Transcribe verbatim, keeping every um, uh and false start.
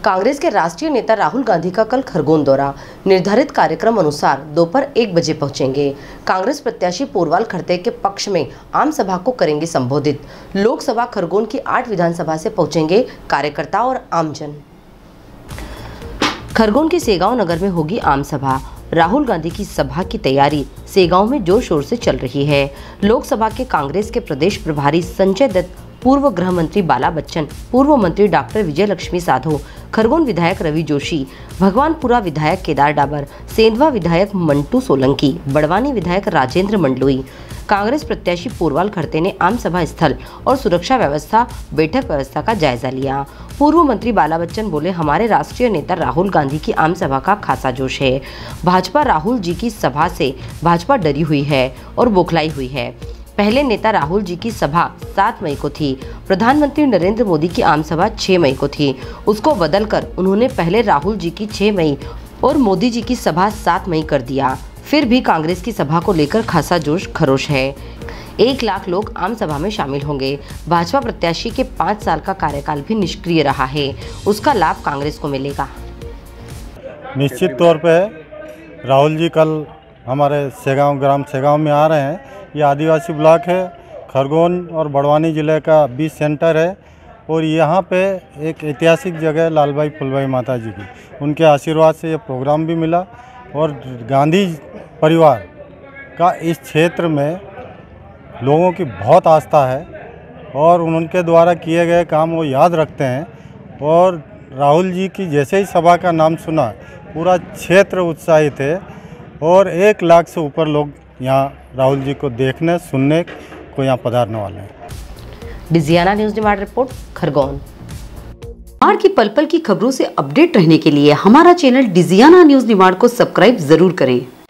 कांग्रेस के राष्ट्रीय नेता राहुल गांधी का कल खरगोन दौरा। निर्धारित कार्यक्रम अनुसार दोपहर एक बजे पहुंचेंगे। कांग्रेस प्रत्याशी पोरवाल खड़ते के पक्ष में आम सभा को करेंगे संबोधित। लोकसभा खरगोन की आठ विधानसभा से पहुंचेंगे कार्यकर्ता और आमजन। खरगोन के सेगांव नगर में होगी आम सभा। राहुल गांधी की सभा की तैयारी सेगांव में जोर शोर से चल रही है। लोकसभा के कांग्रेस के प्रदेश प्रभारी संजय दत्त, पूर्व गृह मंत्री बाला बच्चन, पूर्व मंत्री डॉक्टर विजय लक्ष्मी साधो, खरगोन विधायक रवि जोशी, भगवानपुरा विधायक केदार डाबर, सेंधवा विधायक मंटू सोलंकी, बड़वानी विधायक राजेंद्र मंडलोई, कांग्रेस प्रत्याशी पोरवाल खड़ते ने आम सभा स्थल और सुरक्षा व्यवस्था, बैठक व्यवस्था का जायजा लिया। पूर्व मंत्री बाला बच्चन बोले, हमारे राष्ट्रीय नेता राहुल गांधी की आम सभा का खासा जोश है। भाजपा राहुल जी की सभा से भाजपा डरी हुई है और बौखलाई हुई है। पहले नेता राहुल जी की सभा सात मई को थी। प्रधानमंत्री नरेंद्र मोदी की आम सभा छह मई को थी। उसको बदलकर उन्होंने पहले राहुल जी की छह मई और मोदी जी की सभा सात मई कर दिया। फिर भी कांग्रेस की सभा को लेकर खासा जोश खरोश है। एक लाख लोग आम सभा में शामिल होंगे। भाजपा प्रत्याशी के पाँच साल का कार्यकाल भी निष्क्रिय रहा है, उसका लाभ कांग्रेस को मिलेगा। निश्चित तौर पे राहुल जी कल हमारे सेगांव ग्राम सेगांव में आ रहे हैं। ये आदिवासी ब्लॉक है, खरगोन और बड़वानी ज़िले का बीच सेंटर है और यहाँ पे एक ऐतिहासिक जगह लालबाई फुलबाई माता जी की, उनके आशीर्वाद से ये प्रोग्राम भी मिला। और गांधी परिवार का इस क्षेत्र में लोगों की बहुत आस्था है और उनके द्वारा किए गए काम वो याद रखते हैं। और राहुल जी की जैसे ही सभा का नाम सुना, पूरा क्षेत्र उत्साहित है और एक लाख से ऊपर लोग यहाँ राहुल जी को देखने सुनने को यहाँ पधारने वाले हैं। Digiana news demand report, Khargone. Nimar की पल पल की खबरों से अपडेट रहने के लिए हमारा चैनल डिजियाना न्यूज़ निमाड़ को सब्सक्राइब जरूर करें।